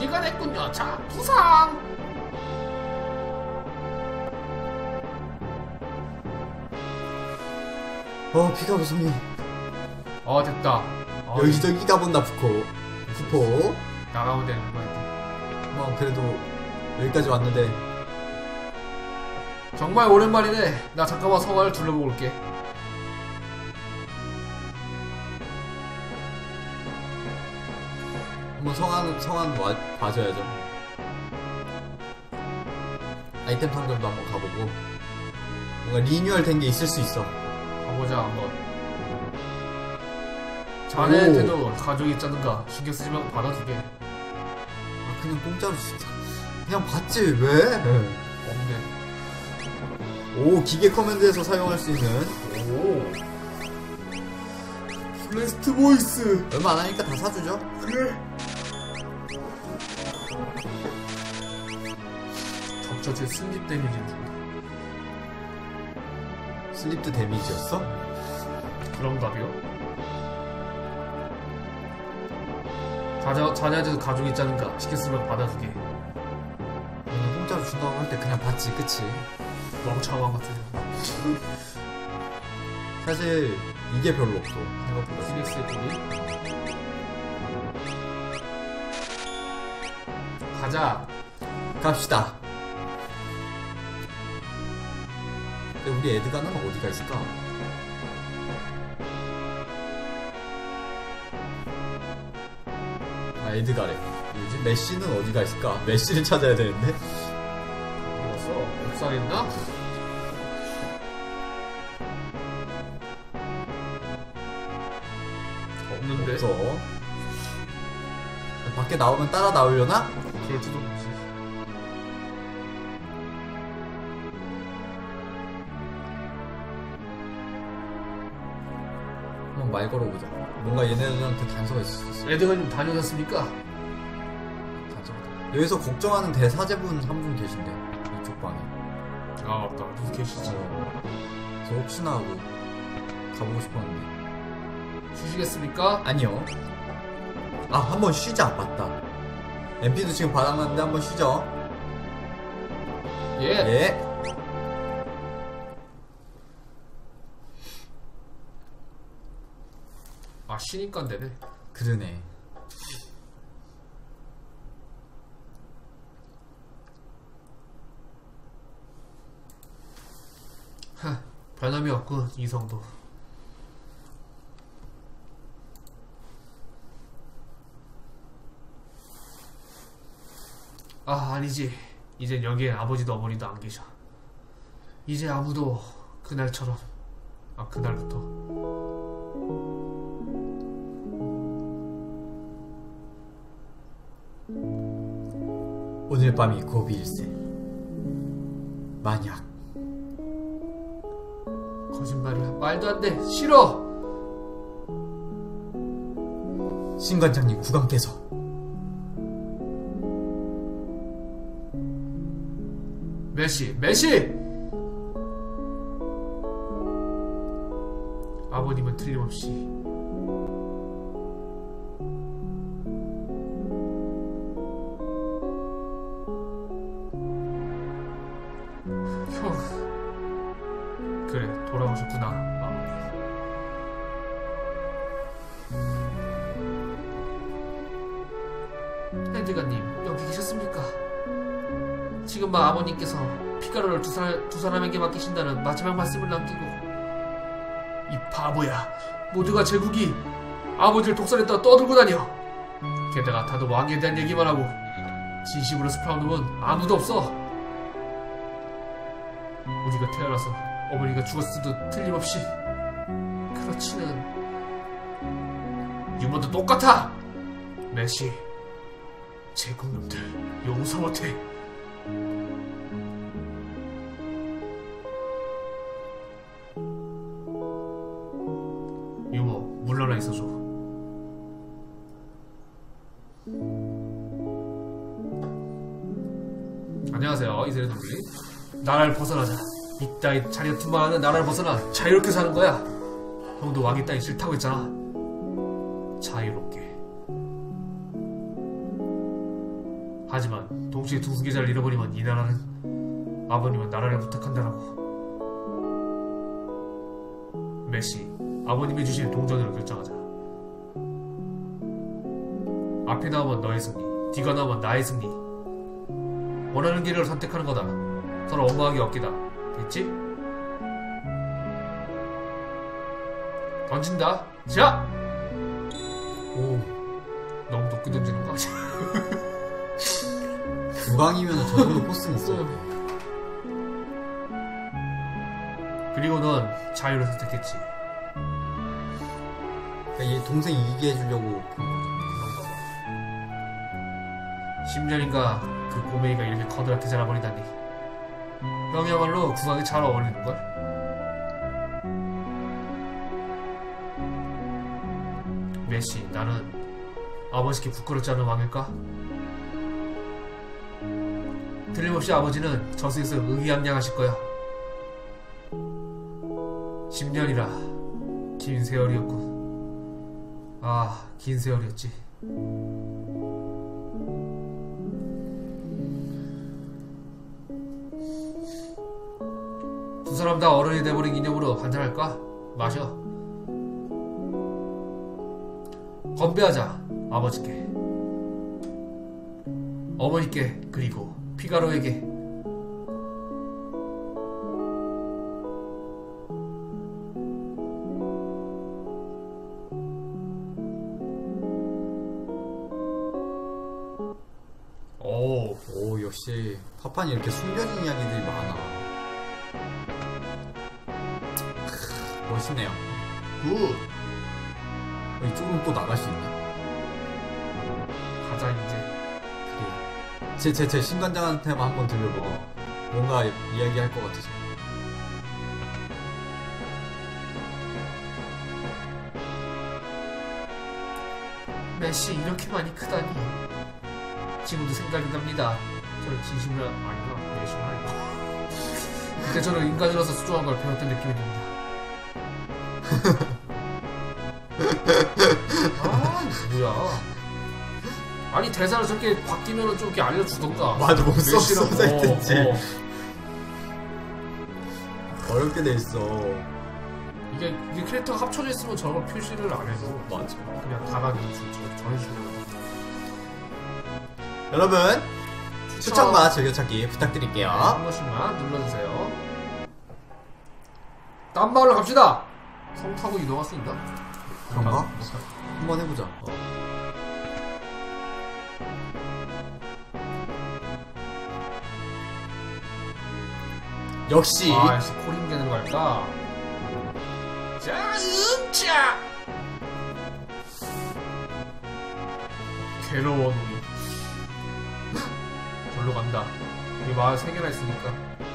피가 냈군요. 자, 부상. 피가 무성해. 됐다. 여기저기가 본다 푸포. 나가면 되는 거야. 그래도 여기까지 왔는데. 정말 오랜만이네. 나 잠깐만 성화를 둘러보고 올게. 한번 성한 봐줘야죠. 아이템 상점도 한번 가보고. 뭔가 리뉴얼 된 게 있을 수 있어. 가보자 한번. 자네한테도 가족이 있잖는가. 신경 쓰지 말고 받아주게. 그냥 공짜로 진짜. 그냥 받지 왜? 없네. 오, 기계 커맨드에서 사용할 수 있는. 오. 블래스트 보이스. 얼마 안 하니까 다 사주죠. 그래. 적절히 슬립 데미지를 준다. 슬립드 데미지였어? 그런가벼? 자네한테도 가족이 있잖은가. 시켰으면 받아주게. 공짜로 준다고 할 때 그냥 받지, 그치? 멍청한 같은. 사실 이게 별로 없어, 생각보다. 피닉스의 돈이. 가자. 갑시다. 근데 우리 에드가는 어디가 있을까? 에드가래. 뭐지? 메시는 어디가 있을까? 메시를 찾아야 되는데? 어디 갔어? 옥상에 있나? 없는데? 없어. 밖에 나오면 따라 나오려나? 그럴지도 모르지. 한번 말 걸어보자. 뭔가 얘네들한테 단서가 있을 수 있어. 에드가님 다녀오셨습니까? 단서가. 여기서 걱정하는 대사제분 한 분 계신데, 이쪽 방에. 맞다. 누구 계시지? 그래서 혹시나 하고 가보고 싶었는데. 쉬시겠습니까? 아니요. 한번 쉬자. 맞다. MP도 지금 바닥났는데 한번 쉬죠. 예. 쉬니까 안 되네. 그러네. 변함이 없군, 이성도. 아니지. 이젠 여기에 아버지도 어머니도 안 계셔. 이제 아무도 그날처럼, 그날부터 오늘 밤이 고비일세. 만약 거짓말이야. 말도 안 돼. 싫어. 신관장님 국왕께서 메시! 아버님은 틀림없이 형, 그래, 돌아오셨구나. 헤드가님, 여기 계셨습니까? 지금 아버님께서 피가루를 두 사람에게 맡기신다는 마지막 말씀을 남기고. 이 바보야. 모두가 제국이 아버지를 독살했다고 떠들고 다녀. 게다가 다들 왕에 대한 얘기만 하고 진심으로 스프라운 놈은 아무도 없어. 우리가 태어나서 어머니가 죽었어도 틀림없이. 그렇지는. 유머도 똑같아. 메시, 제국놈들 용서 못해. 유머, 물러나 있어줘. 안녕하세요, 이세레들이. 나라를 벗어나자. 이따위 자리가 틈만하는 나라를 벗어나 자유롭게 사는 거야. 형도 왕이 따위 싫다고 했잖아. 자유롭게. 하지만 동시에 두 계좌를 잃어버리면 이 나라는 아버님은 나라를 부탁한다라고. 메시, 아버님이 주신 동전으로 결정하자. 앞이 나오면 너의 승리, 뒤가 나오면 나의 승리. 원하는 길을 선택하는 거다. 서로 엉망하게 엮이다. 됐지? 던진다. 자! 오, 너무 높게 던지는 거 같아. 구강이면 저 정도 코스는 있어요. 그리고 넌 자유를 선택했지. 그러니까 얘 동생 이기게 해주려고 그런 거. 10년인가 그 꼬맹이가 이렇게 커다랗게 자라버리다니. 형이야말로 구강에 잘 어울리는걸? 메시, 나는 아버지께 부끄럽지 않은 왕일까? 틀림없이 아버지는 저승에서 의기양양하실 거야. 10년이라 긴 세월이었군. 아, 긴 세월이었지. 두 사람 다 어른이 돼버린 기념으로 한잔할까? 마셔. 건배하자. 아버지께, 어머니께, 그리고 피가로에게. 오, 역시 파판이 이렇게 숨겨진 이야기들이 많아. 멋있네요. 굿. 이쪽으로 또 나갈 수 있네. 가자 이제. 그래. 제 신관장한테만 한번 들려보고 뭔가 이야기할 것 같아서. 메시, 이렇게 많이 크다니. 지금도 생각이 납니다. 저를 진심으로 아니구나. 메시가 아니고. 그때 저는 인간으로서 수조한 걸 배웠던 느낌이 듭니다. 아, 뭐야. 아니, 대사를 저렇게 바뀌면은 좀 이렇게 알려주던가. 맞아, 못 메시라고. 써서 했지. 어렵게 돼 있어. 이게 캐릭터가 합쳐져 있으면 저런 걸 표시를 안 해서. 맞아. 그냥 다가기 저런 식으로. 여러분, 추천과 즐겨찾기 부탁드릴게요. 한 번씩만 눌러주세요. 딴 마을로 갑시다. 성 타고 이동할 수 있나? 그런가? 한번 해보자. 역시 역시 코링겐으로 갈까? 자, 음차! 괴로워 놀이. 절로 간다. 여기 마을 3개나 있으니까.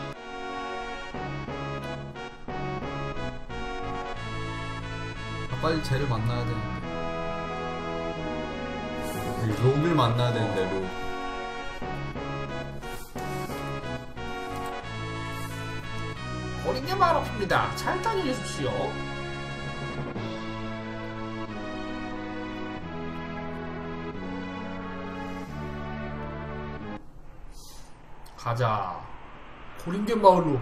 빨리 쟤를 만나야 되는데. 록을 만나야 되는데, 록. 코링겐 마을 앞입니다. 잘 다녀주십시오. 가자. 코링겐 마을로.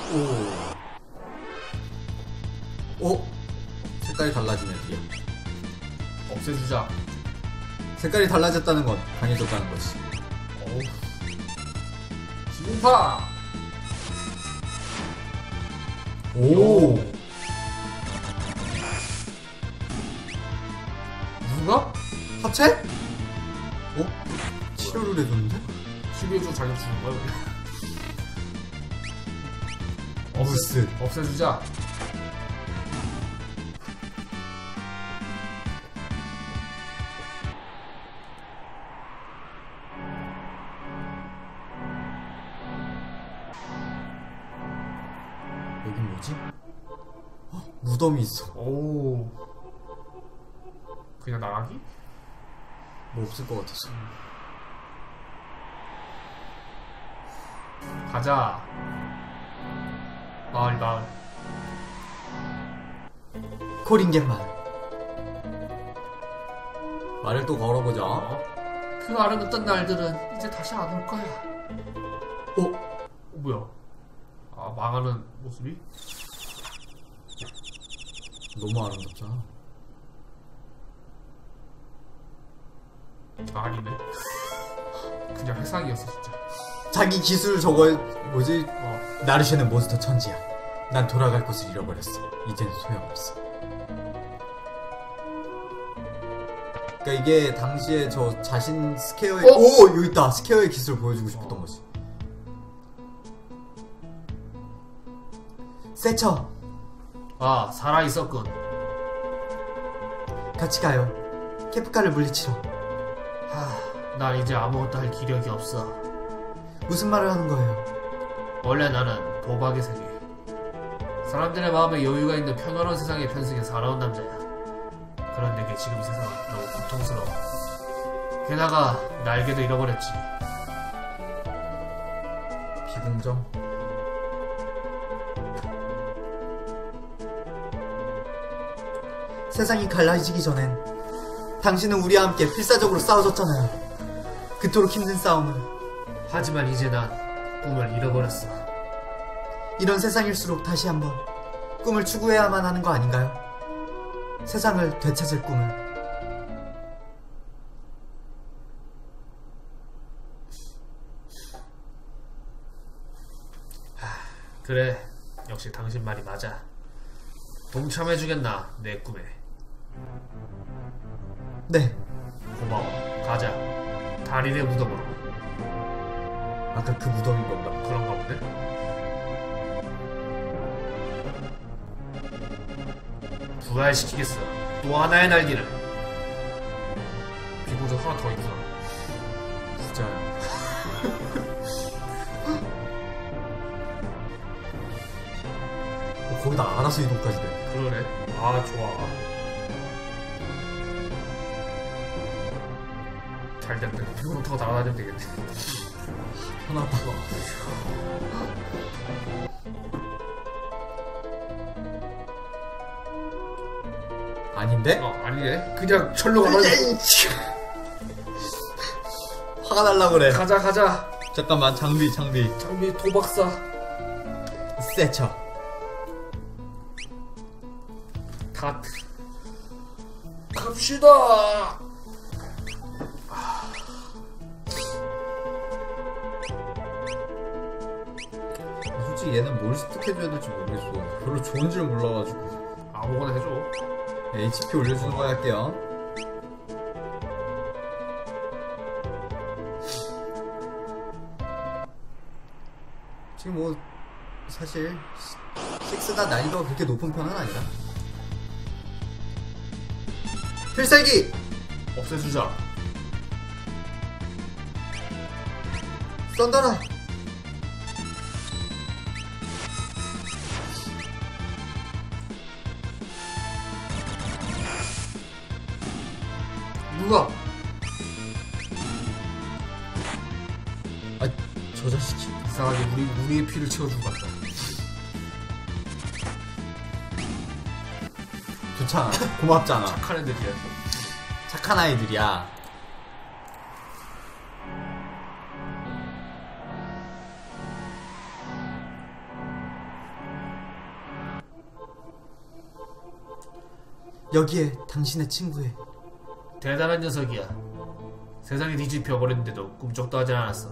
오! 색깔이 달라지네, 뒤에. 없애주자. 색깔이 달라졌다는 건 강해졌다는 거지. 지금파. 오! 누가? 합체? 어? 치료를 해줬는데? 치료해줘 자격 주는 거야, 그냥. 어브스. 없애주자. 여긴 뭐지? 무덤이 있어. 오. 그냥 나가기? 뭐 없을 것 같아서. 가자. 마을. 코링겐 마을. 말을 또 걸어보자. 그 아름답던 날들은 이제 다시 안 올 거야. 뭐야? 아, 망하는 모습이? 너무 아름답잖아. 아니네. 그냥 회상이었어 진짜. 자기 기술 저거 뭐지? 어. 나르쉐는 몬스터 천지야. 난 돌아갈 곳을 잃어버렸어. 이젠 소용없어. 그러니까 이게 당시에 저 자신 스퀘어의 오! 여기 있다. 스퀘어의 기술 보여주고 싶었던 거지. 세처 아, 살아있었군. 같이 가요. 케프카를 물리치러. 난 이제 아무것도 할 기력이 없어. 무슨 말을 하는 거예요? 원래 나는 도박의 세계, 사람들의 마음에 여유가 있는 평화로운 세상에 편승해 살아온 남자야. 그런데 그 지금 세상은 너무 고통스러워. 게다가 날개도 잃어버렸지. 비공정. 세상이 갈라지기 전엔 당신은 우리와 함께 필사적으로 싸워줬잖아요. 그토록 힘든 싸움을. 하지만 이제 난 꿈을 잃어버렸어. 이런 세상일수록 다시 한번 꿈을 추구해야만 하는 거 아닌가요? 세상을 되찾을 꿈을. 그래, 역시 당신 말이 맞아. 동참해주겠나, 내 꿈에. 네. 고마워. 가자. 달인의 무덤으로. 아까 그 무덤인 건가? 그런가 본데? 부활시키겠어. 또 하나의 날개를. 비보드 하나 더 있구나. 부자야. 거기다 알아서 이동까지 돼. 그러네. 아, 좋아. 잘 됐네. 비보드 타고 날아다니면 되겠네. 편하다. 아닌데? 아니네. 그냥 절로 가가지고. 화가 날라 그래. 가자. 잠깐만, 장비. 장비 도박사. 세쳐. 다 갑시다. 솔직히 얘는 뭘 습득해줘야 될지 모르겠어. 별로 좋은 줄 몰라가지고. 아무거나 해줘. HP 올려주는 거 할게요. 지금 뭐 사실 6가 난이도가 그렇게 높은 편은 아니라. 필살기! 없애주자. 썬더라! 누가? 아, 저 자식이. 이상하게 우리의 피를 채워주고 갔다. 좋잖아. 고맙잖아. 착한 애들이야. 착한 아이들이야. 여기에 당신의 친구의. 대단한 녀석이야. 세상이 뒤집혀 버렸는데도 꿈쩍도 하지 않았어.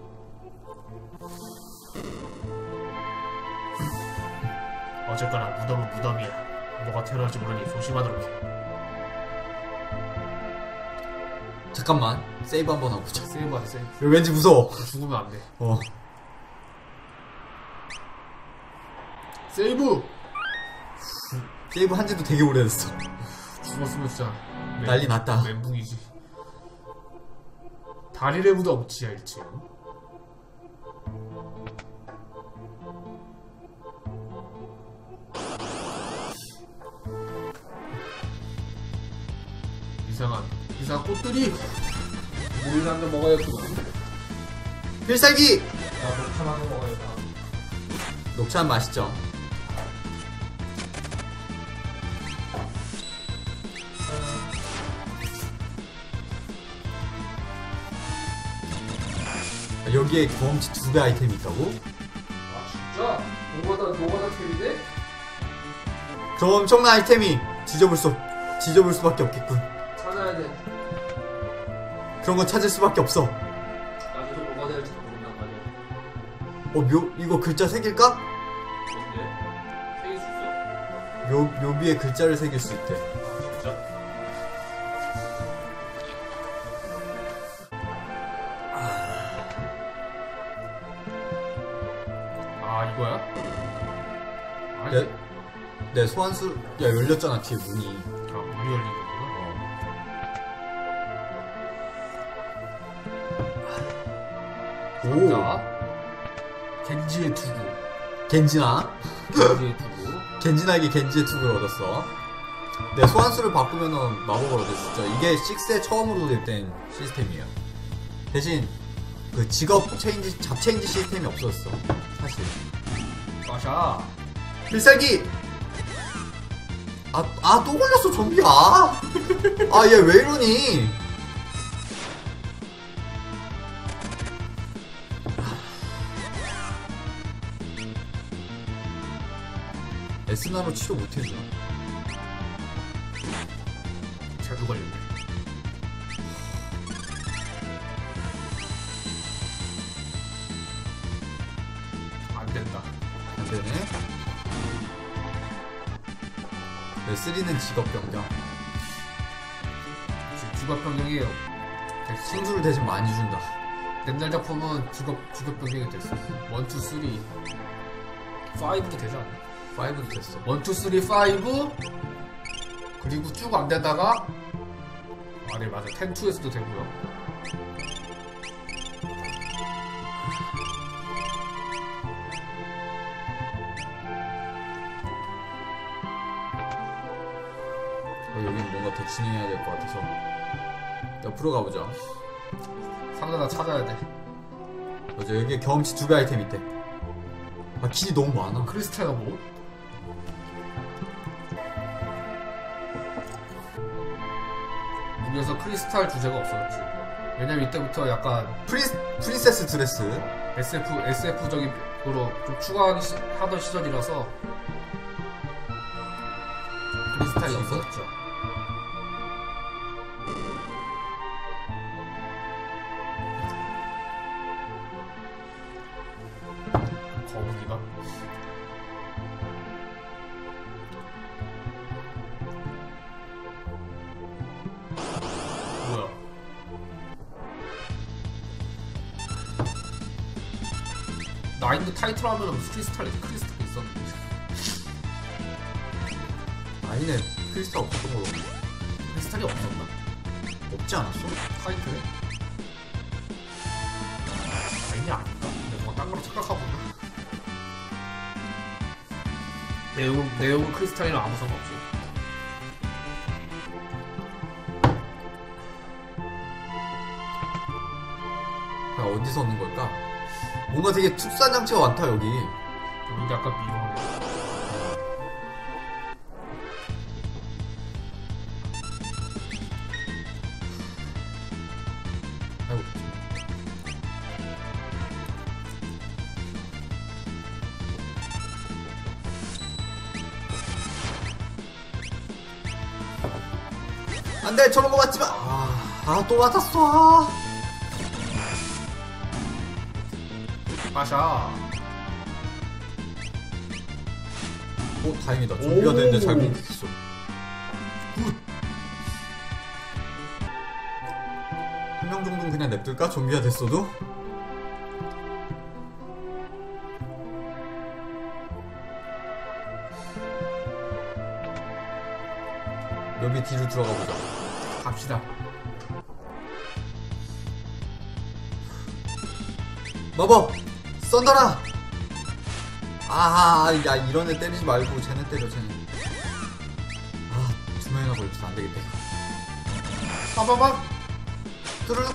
어쨌거나 무덤은 무덤이야. 뭐가 튀어나올지 모르니 조심하도록 해. 잠깐만, 세이브 한번 하고 보자. 세이브하자, 세이브. 이거 왠지 무서워. 죽으면 안 돼. 세이브! 세이브 한 지도 되게 오래됐어. 죽었으면 진짜 난리 났다. 멘붕이지. 다리를 무덤 지하 1층. 이상한 꽃들이. 물을 한 잔 먹어야겠구나. 필살기! 녹차 한잔 먹어야겠다. 녹차는 맛있죠. 여기에 경험치 2배 아이템이 있다고? 아 진짜? 노가다 템인데? 저 엄청난 아이템이 뒤져볼 수밖에 없겠군. 찾아야 돼. 그런 건 찾을 수밖에 없어. 나도 뭐가 될지 모른단 말이야. 이거 글자 새길까? 뭔데? 새길 수 있어? 묘비에 글자를 새길 수 있대. 진짜? 이거야? 아니, 내 소환수 열렸잖아 뒤에 문이. 문이 열린 거구나. 오. 자, 겐지의 투구. 겐지나? 겐지의 투구. 겐지나에게 겐지의 투구를 얻었어. 내 소환수를 바꾸면은 마법을 얻을 수 있죠. 이게 6에 처음으로 도입된 시스템이에요. 대신 그 직업 체인지, 잡 체인지 시스템이 없었어. 사실. 마샤. 필살기! 또 걸렸어, 좀비야! 얘 왜 이러니? 에스나로 치료 못해주나? 자주 걸렸네. 안 된다. 안 되네. 레슬리는 직업 변경. 직업 변경이에요. 승수를 대신 많이 준다. 옛날 작품은 직업 변경이 됐어. 1, 2, 3, 5도 되지 않나? 5도 됐어. 1, 2, 3, 5 그리고 쭉 안 되다가 네 맞아 10, 2에서도 되고요. 여긴 뭔가 더 진행해야 될 것 같아서 옆으로 가보자. 상자 다 찾아야 돼. 맞아, 여기에 경험치 2배 아이템 있대. 길이 너무 많아. 크리스탈가 뭐? 여기서 크리스탈 주제가 없어졌지. 왜냐면 이때부터 약간 프린세스 드레스. SF적인 으로 좀 추가하던 시절이라서 크리스탈이 없어졌죠. 거북이가? 뭐야? 나인드 타이틀 하면은 크리스탈이 있었는데. 아니네, 크리스탈 없었던 걸로. 크리스탈이 없었나? 없지 않았어? 타이틀에? 아니냐 아닌가? 내가 뭔가 딴 거로 착각하고 있나? 내용은 크리스탈이랑 아무 상관없이. 어디서 얻는 걸까? 뭔가 되게 특수한 장치가 많다, 여기. 여기 약간 미로네. 아이고. 안 돼, 저런 거 맞지 마! 또 맞았어. 마샤. 다행이다. 준비가 됐는데 잘 공격했어. 굿! 한 명 정도는 그냥 냅둘까? 좀비가 됐어도? 여기 뒤로 들어가 보자. 갑시다. 마법! 썬더라! 야, 이런 애 때리지 말고 쟤네 때려, 쟤네. 두 명이나 걸려서 안 되겠다. 빠바박! 뚜르륵!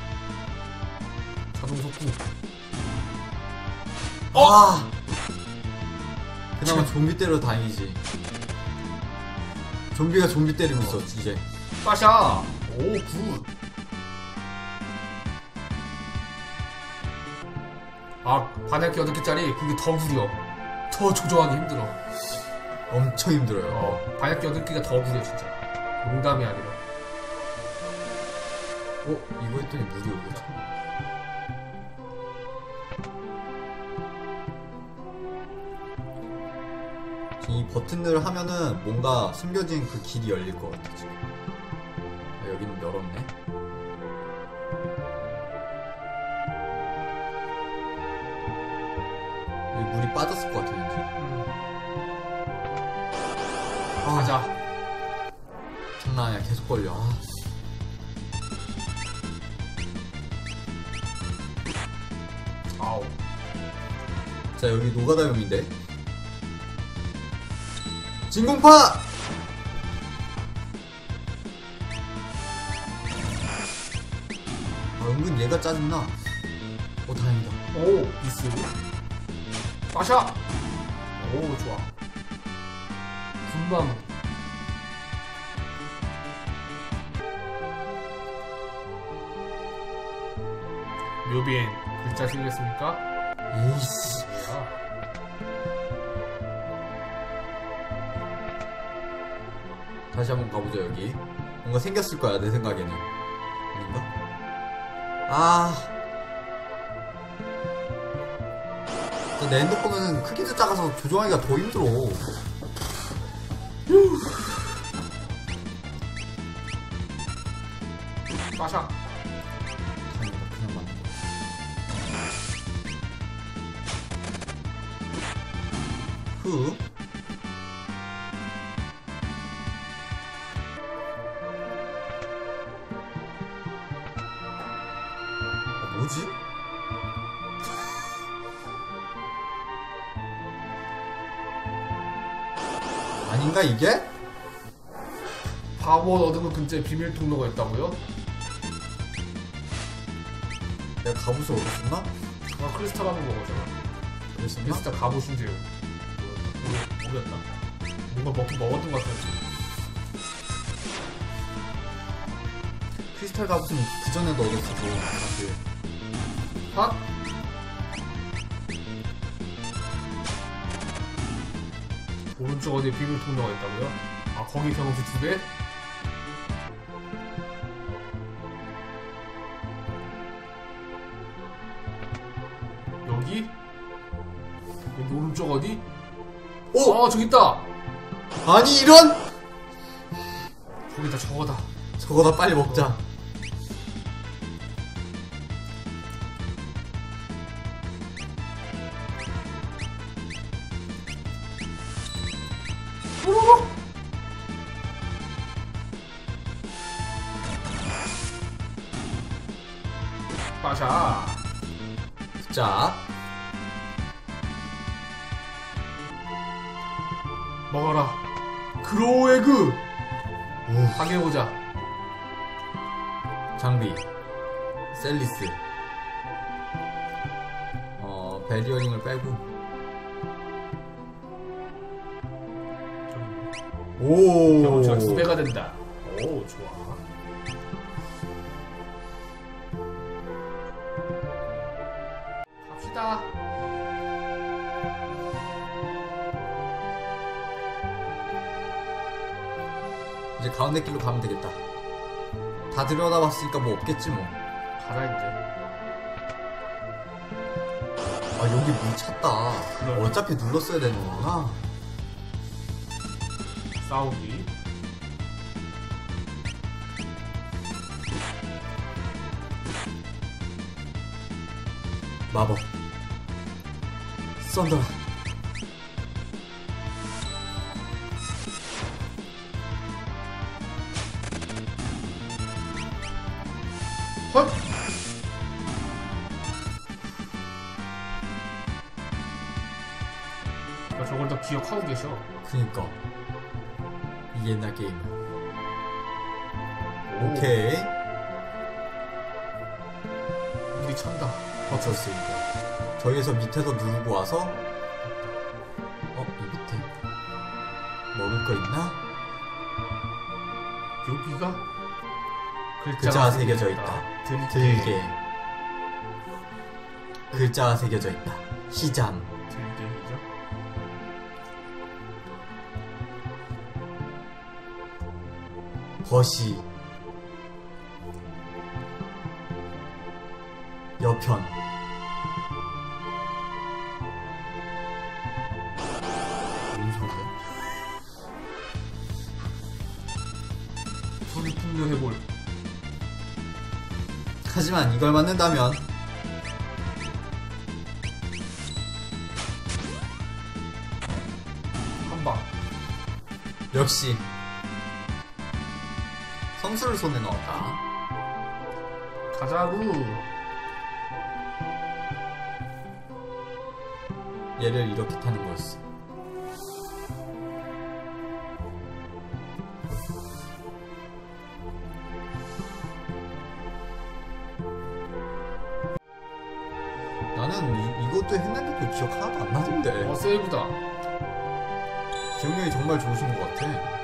자동 속구. 그나마 좀비 때려 다행이지. 좀비가 좀비 때리고 있어, 이제. 빠샤! 오, 굿. 아, 반야기 8개짜리 그게 더 구려. 더 조정하기 힘들어. 엄청 힘들어요. 반야기 8개가 더 구려 진짜. 농담이 아니라. 이거 했더니 물이 오겠죠. 이 버튼을 하면은 뭔가 숨겨진 그 길이 열릴 것 같아 지금. 여기는 열었네. 여기 물이 빠졌을 것 같아 왠지. 가자. 장난 아니야. 계속 걸려. 아우. 자 여기 노가다용인데 진공파! 은근 얘가 짜증나. 다행이다. 오, 미스. 빠샤. 오, 좋아. 금방. 묘비엔 글자 쓰겠습니까? 에이씨. 뭐야? 다시 한번 가보자 여기. 뭔가 생겼을 거야 내 생각에는. 아닌가? 내 핸드폰은 크기도 작아서 조종하기가 더 힘들어. 빠샤. 다행이다. 그냥 맞는 거야. 뭐지? 아닌가 이게? 바보 얻은 것 근처에 비밀 통로가 있다고요? 내가 갑옷을 얻었었나? 아, 크리스탈 한번 먹었잖아. 그랬었나? 크리스탈 갑옷인데요. 모르겠다. 뭔가 먹긴 먹었던 것 같았지. 크리스탈 갑옷은 그 전에도 얻었었고 사실. 핫! 오른쪽 어디에 비밀 통로가 있다고요? 아, 거기 경험치 2배? 여기? 여기 오른쪽 어디? 오! 저기 있다! 아니 이런! 저기다, 저거다. 저거다 빨리 먹자. 빠샤. 자, 먹어라. 그로에그! 파괴보자. 장비 셀리스 베리어링을 빼고 경험치가 2배가 된다. 오, 좋아. 갑시다. 이제 가운데 길로 가면 되겠다. 다 들여다봤으니까 뭐 없겠지 뭐. 가라 이제. 여기 문 찾다. 그래. 어차피 눌렀어야 되는 거구나. 싸우기. 마법 썬더라. 헛! 저걸 다 기억하고 계셔. 그니까 이 옛날 게임. 오. 오케이. 우리 찬다. 버텼으니까 저기에서 밑에서 누르고 와서 이 밑에 먹을 거 있나? 여기가 글자가 새겨져 있다. 들게. 들게. 글자가 새겨져 있다. 시잠. 재밌죠? 버시. 여편. 뭔 소리야? 불이 분명해볼. 하지만 이걸 맞는다면 한방. 역시 성수를 손에 넣었다. 가자구. 얘를 이렇게 타는 거였어. 나는 이것도 했는데도 기억 하나도 안 나던데. 세이브다. 기억력이 정말 좋으신 것 같아.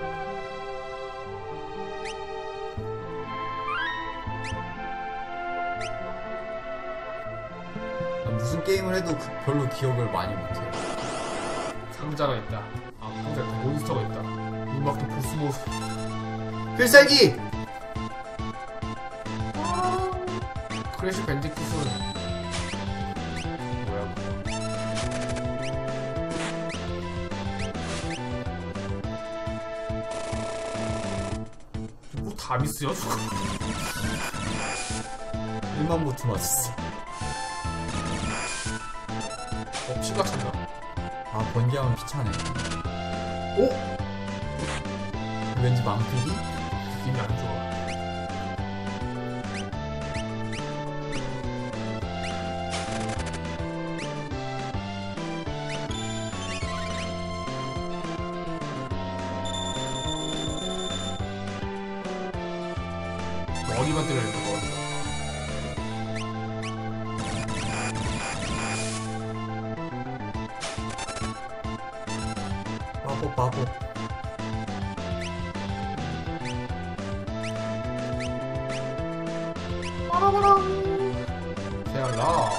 난 무슨 게임을 해도 별로 기억을 많이 못해. 상자가 있다. 아, 상자에 몬스터가 있다. 음악도 보스모스. 필살기! 크래시 밴디쿠스는 뭐야? 뭐 다 미스야 저거? 1만 보트 맞았어. 피가 찬다. 아, 번개하면 피차네. 오! 왠지 망피기? 느낌이 안 좋아. 머리만 때려야 돼, 머리. 바보. 세알라.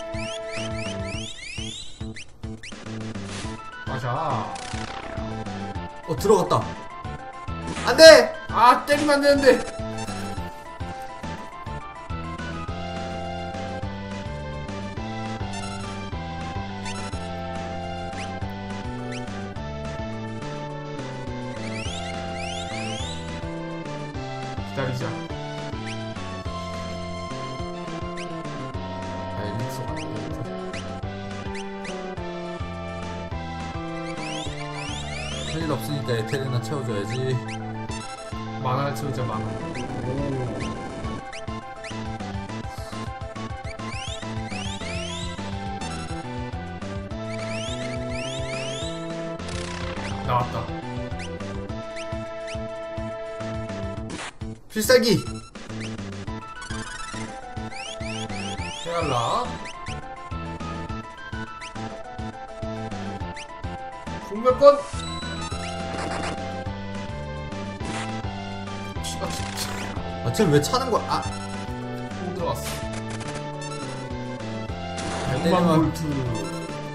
마샤. 들어갔다. 안 돼! 아, 때리면 안 되는데. 기다리자. 엘릭서가 할 일 없으니까 에테르나 채워줘야지. 만화를 채우자, 만화. 나왔다. 필살기! 헤알라. 공격권. 피가 진짜 아, 쟤왜 차는 거야? 아! 또 들어왔어. 때리면 100만 볼트.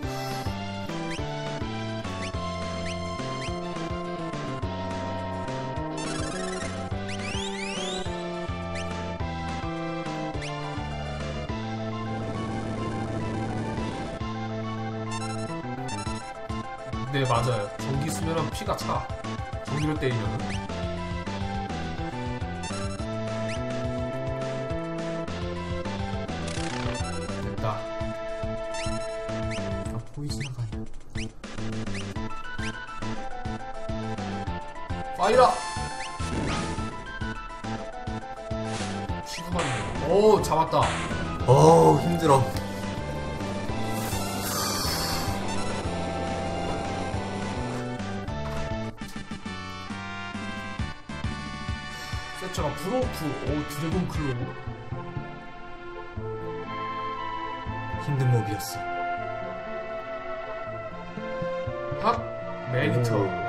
네, 맞아요. 전기 쓰면은 피가 차. 전기를 때리면은. 됐다. 아, 보이지가 않아. 파이라! 치구만네. 오, 잡았다. 어우, 힘들어. 세차가 브로프. 오, 드래곤 클로우. 힘든 몹이었어. 핫! 매니터.